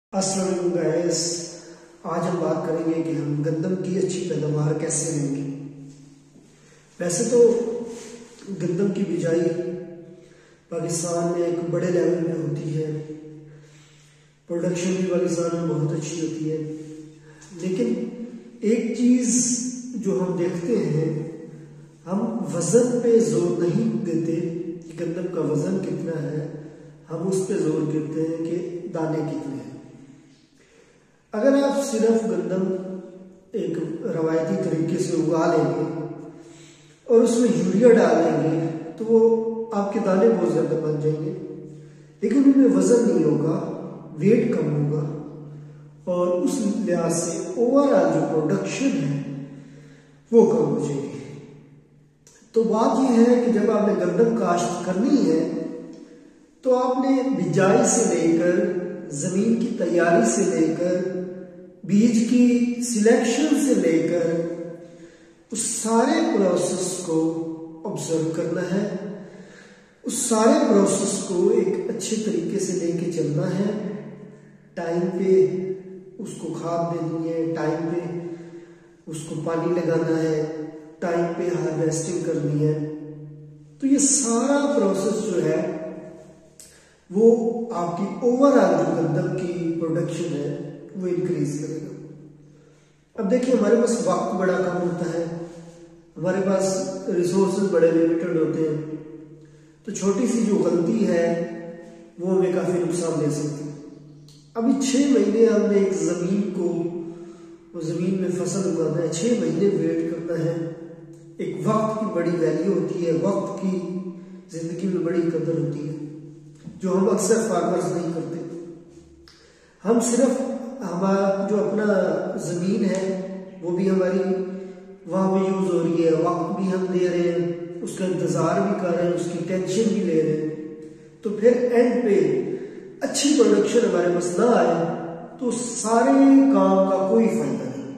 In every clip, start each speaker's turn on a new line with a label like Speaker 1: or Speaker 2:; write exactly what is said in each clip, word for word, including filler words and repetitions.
Speaker 1: अस्सलाम वालेकुम गाइस, आज हम बात करेंगे कि हम गंदम की अच्छी पैदावार कैसे लेंगे। वैसे तो गंदम की बिजाई पाकिस्तान में एक बड़े लेवल में होती है, प्रोडक्शन भी पाकिस्तान में बहुत अच्छी होती है, लेकिन एक चीज़ जो हम देखते हैं, हम वज़न पे जोर नहीं देते कि गंदम का वज़न कितना है, हम उस पे जोर देते हैं कि दाने कितने हैं। अगर आप सिर्फ गंदम एक रवायती तरीके से उगा लेंगे और उसमें यूरिया डाल देंगे तो वो आपके दाने बहुत ज़्यादा बन जाएंगे, लेकिन उनमें वज़न नहीं होगा, वेट कम होगा और उस लिहाज से ओवरऑल जो प्रोडक्शन है वो कम हो जाएगी। तो बात यह है कि जब आपने गंदम काश्त करनी है तो आपने बिजाई से लेकर ज़मीन की तैयारी से लेकर बीज की सिलेक्शन से लेकर उस सारे प्रोसेस को ऑब्जर्व करना है, उस सारे प्रोसेस को एक अच्छे तरीके से लेके चलना है। टाइम पे उसको खाद देनी है, टाइम पे उसको पानी लगाना है, टाइम पे हार्वेस्टिंग करनी है। तो ये सारा प्रोसेस जो है वो आपकी ओवरऑल जो गंदम की प्रोडक्शन है वो इंक्रीज करेगा। अब देखिए, हमारे पास वक्त बड़ा कम होता है, हमारे पास रिसोर्सेज बड़े लिमिटेड होते हैं, तो छोटी सी जो गलती है वो हमें काफी नुकसान दे सकती है। अभी छह महीने हमने एक जमीन को, वो जमीन में फसल उगाना है, छह महीने वेट करना है। एक वक्त की बड़ी वैल्यू होती है, वक्त की जिंदगी में बड़ी कदर होती है जो हम अक्सर फार्मर्स नहीं करते। हम सिर्फ हमारा जो अपना जमीन है वो भी हमारी वहां पे यूज हो रही है, वक्त भी हम दे रहे हैं, उसका इंतजार भी कर रहे हैं, उसकी टेंशन भी ले रहे हैं, तो फिर एंड पे अच्छी प्रोडक्शन हमारे पास ना आए तो सारे काम का कोई फायदा नहीं।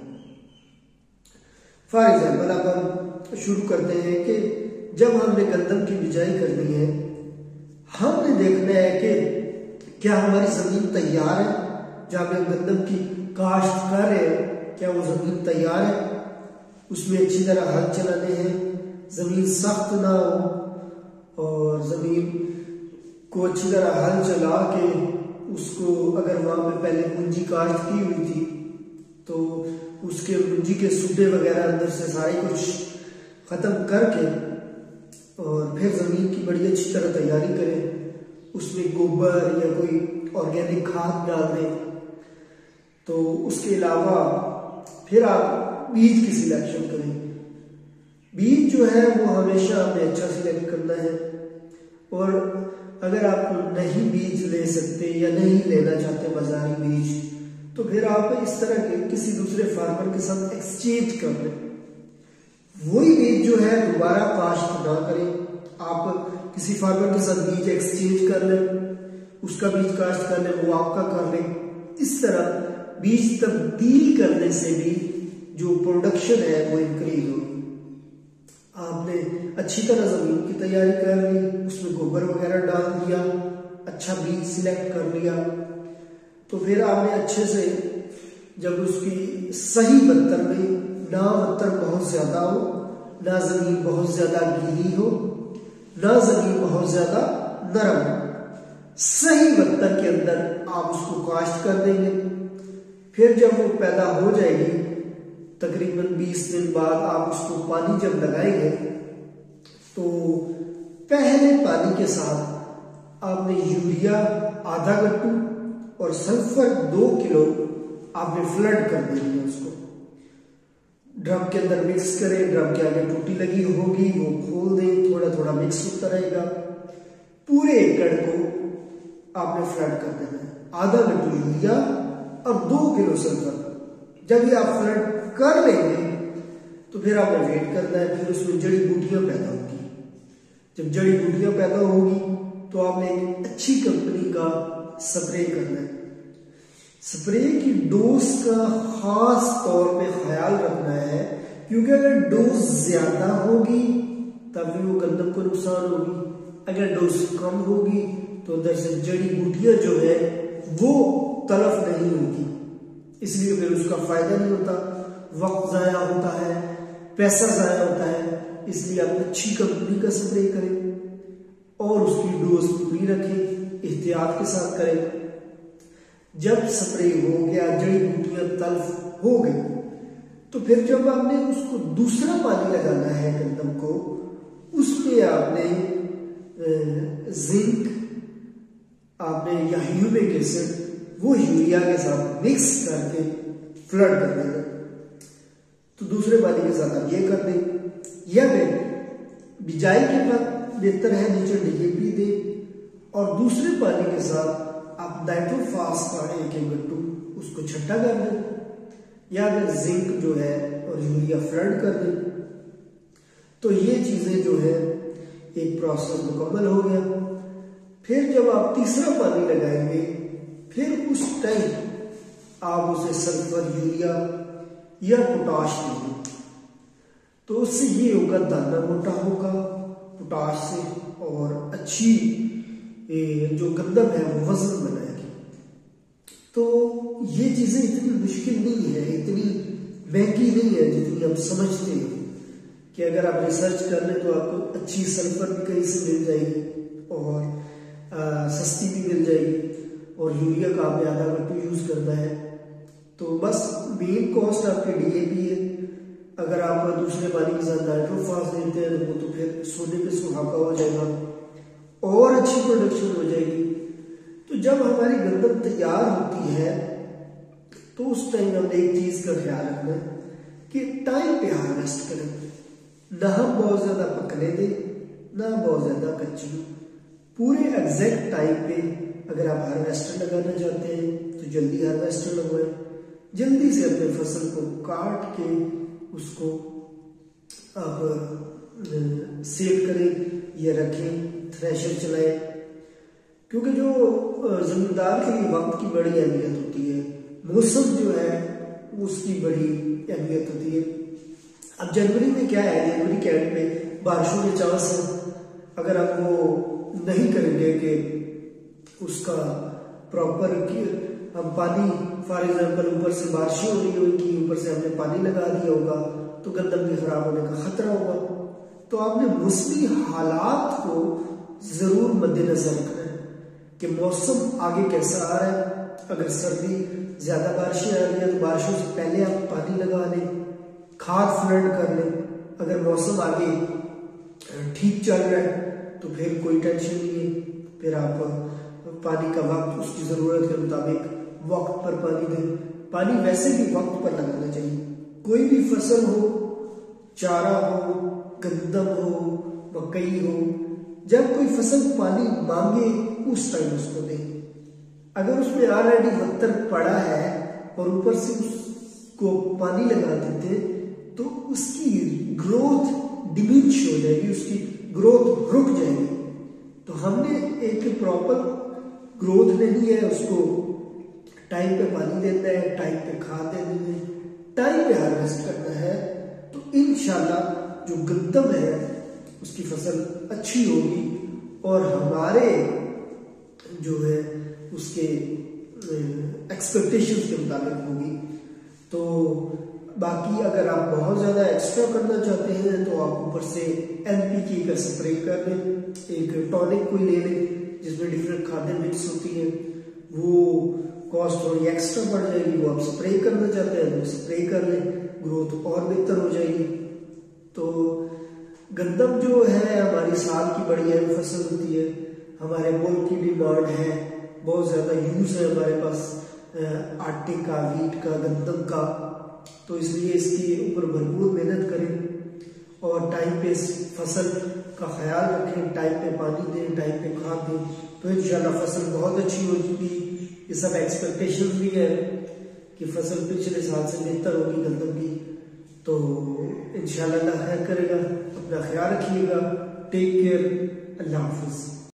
Speaker 1: फॉर एग्जाम्पल अब हम शुरू करते हैं कि जब हमने गंदम की बिजाई करनी है, हमने देखना है कि क्या हमारी जमीन तैयार है, जहां पे हम गंदम की काश्त कर रहे हैं क्या वो जमीन तैयार है, उसमें अच्छी तरह हल चलाने हैं, जमीन सख्त ना हो और जमीन को अच्छी तरह हल चला के उसको, अगर वहां पे पहले पूंजी काश्त की हुई थी तो उसके पूंजी के सूडे वगैरह अंदर से सारे कुछ खत्म करके और फिर जमीन की बड़ी अच्छी तरह तैयारी करें, उसमें गोबर या कोई ऑर्गेनिक खाद डाल दें। तो उसके अलावा फिर आप बीज की सिलेक्शन करें। बीज जो है वो हमेशा हमें अच्छा सिलेक्ट करना है, और अगर आप नहीं बीज ले सकते या नहीं लेना चाहते बाजारी बीज, तो फिर आप इस तरह के किसी दूसरे फार्मर के साथ एक्सचेंज कर लें। वही बीज जो है दोबारा काश्त ना करें, आप किसी फार्मर के साथ बीज एक्सचेंज कर लें, उसका बीज काश्त कर लें, वो आपका कर लें। इस तरह बीज तब्दील करने से भी जो प्रोडक्शन है वो इंक्रीज होगी। आपने अच्छी तरह जमीन की तैयारी कर ली, उसमें गोबर वगैरह डाल दिया, अच्छा बीज सिलेक्ट कर लिया, तो फिर आपने अच्छे से जब उसकी सही बत्तर में, ना बत्तर बहुत ज्यादा हो, ना जमीन बहुत ज्यादा गीली हो, ना जमीन बहुत ज्यादा नरम हो, सही बत्तर के अंदर आप उसको काश्त कर देंगे। फिर जब वो पैदा हो जाएगी, तकरीबन बीस दिन बाद आप उसको पानी जब लगाएंगे तो पहले पानी के साथ आपने यूरिया आधा गट्टू और सल्फर दो किलो आपने फ्लड कर देनी है। उसको ड्रम के अंदर मिक्स करें, ड्रम के आगे टूटी लगी होगी वो खोल दें, थोड़ा थोड़ा मिक्स होता रहेगा। पूरे एकड़ को आपने फ्लड कर देना है, आधा गट्टू यूरिया और दो किलो सल्फर। जब ये आप फ्लड कर लेंगे तो फिर आपने वेट करना है, फिर उसमें जड़ी बूटियां पैदा होगी। जब जड़ी बूटियां पैदा होगी तो आपने एक अच्छी कंपनी का स्प्रे करना है। स्प्रे की डोज का खास तौर पे ख्याल रखना है, क्योंकि अगर डोज ज्यादा होगी तब भी वो गंदम को नुकसान होगी, अगर डोज कम होगी तो अंदर से जड़ी बूटियां जो है वो तलफ नहीं होगी, इसलिए फिर उसका फायदा नहीं होता, वक्त ज़ाया होता है, पैसा ज़ाया होता है। इसलिए आप अच्छी कंपनी का स्प्रे करें और उसकी डोज पूरी रखें, एहतियात के साथ करें। जब स्प्रे हो गया, जड़ी बूटियां तल्फ हो गई, तो फिर जब आपने उसको दूसरा पानी लगाना है गंदम को, उसमें आपने जिंक आपने या ह्यूमिक एसिड वो यूरिया के साथ मिक्स करके फ्लड कर देना। तो दूसरे पानी के साथ आप ये कर दें, या फिर बिजाई के बाद बेहतर है नीचे डीएपी दे और दूसरे पानी के साथ आप नाइट्रोफास का एक एक गट्टू उसको छट्टा कर दें, या फिर जिंक जो है और यूरिया फ्लड कर दें। तो ये चीजें जो है एक प्रोसेस मुकम्मल हो गया। फिर जब आप तीसरा पानी लगाएंगे, फिर उस टाइम आप उसे सल्फर यूरिया या पोटाश देंगे, तो उससे ये होगा दाना मोटा होगा पोटाश से, और अच्छी जो गंदम है वो वजन बनाएगी। तो ये चीजें इतनी मुश्किल नहीं है, इतनी महंगी नहीं है जितनी हम समझते हैं कि अगर आप रिसर्च कर लें तो आपको अच्छी सल्फर भी कहीं से मिल जाएगी और आ, सस्ती भी मिल जाएगी, और यूरिया का आपने आधा गट्टू यूज करना है। तो बस मेन कॉस्ट आपके डीएपी है। अगर आप दूसरे पानी के साथ नाइट्रोफास देते हैं तो वो तो फिर सोने पे सुहागा हो जाएगा और अच्छी प्रोडक्शन हो जाएगी। तो जब हमारी गंदम तैयार होती है तो उस टाइम हमने एक चीज का ख्याल रखना है कि टाइम पे हार्वेस्ट करें, ना हम बहुत ज्यादा पकने दें ना बहुत ज्यादा कच्ची, पूरे एग्जैक्ट टाइम पे। अगर आप हार्वेस्टर लगाना चाहते हैं तो जल्दी हार्वेस्टर लगवाएं, जल्दी से अपने फसल को काट के उसको आप सेल करें या रखें, थ्रेशर चलाएं, क्योंकि जो जमींदार के लिए वक्त की बड़ी अहमियत होती है, मौसम जो है उसकी बड़ी अहमियत होती है। अब जनवरी में क्या है, जनवरी के एंड में बारिशों के चांस है। अगर आप वो नहीं करेंगे कि उसका प्रॉपर हम पानी, फॉर एग्जाम्पल ऊपर से बारिश हो रही होगी, ऊपर से हमने पानी लगा दिया होगा तो गंदम के खराब होने का खतरा होगा। तो आपने मौसमी हालात को जरूर मद्देनजर रखना है कि मौसम आगे कैसा आ रहा है। अगर सर्दी ज्यादा बारिशें आ रही है तो बारिशों से पहले आप पानी लगा लें, खाद फ्लड कर लें। अगर मौसम आगे ठीक चल रहा है तो फिर कोई टेंशन नहीं है, फिर आप पानी का वक्त उसकी जरूरत के मुताबिक वक्त पर पानी दें। पानी वैसे भी वक्त पर लगाना चाहिए, कोई भी फसल हो, चारा हो, गंदम हो, मकई हो, जब कोई फसल पानी मांगे उस टाइम उसको दें। अगर उसमें ऑलरेडी वत्तर पड़ा है और ऊपर से उसको पानी लगा देते तो उसकी ग्रोथ डिमिनिश हो जाएगी, उसकी ग्रोथ रुक जाएगी। तो हमने एक प्रॉपर ग्रोथ लेनी है, उसको टाइम पे पानी देना है, टाइम पे खाद देनी है, टाइम पे हार्वेस्ट करना है। तो इंशाल्लाह जो गंदम है उसकी फसल अच्छी होगी और हमारे जो है उसके एक्सपेक्टेशंस के मुताबिक होगी। तो बाकी अगर आप बहुत ज्यादा एक्स्ट्रा करना चाहते हैं तो आप ऊपर से एनपीके का स्प्रे कर लें, एक टॉनिक कोई ले लें जिसमें डिफरेंट खादें मिक्स होती हैं, वो कॉस्ट थोड़ी एक्स्ट्रा बढ़ जाएगी। वो आप स्प्रे करना चाहते हैं तो स्प्रे कर लें, ग्रोथ और बेहतर हो जाएगी। तो गंदम जो है हमारी साल की बड़ी अहम फसल होती है, हमारे मुल्क की डिमांड है, बहुत ज्यादा यूज है हमारे पास आटे का, वीट का, गंदम का। तो इसलिए इसके ऊपर भरपूर मेहनत करें और टाइम पे इस फसल का ख्याल रखें, टाइम पे पानी दें, टाइम पे खाद दें, तो इंशाल्लाह फसल बहुत अच्छी होगी। ये सब एक्सपेक्टेशन भी है कि फसल पिछले साल से बेहतर होगी गंदम की। तो इंशाल्लाह अल्लाह खैर करेगा। अपना ख्याल रखिएगा। Take care. अल्लाह हाफिज।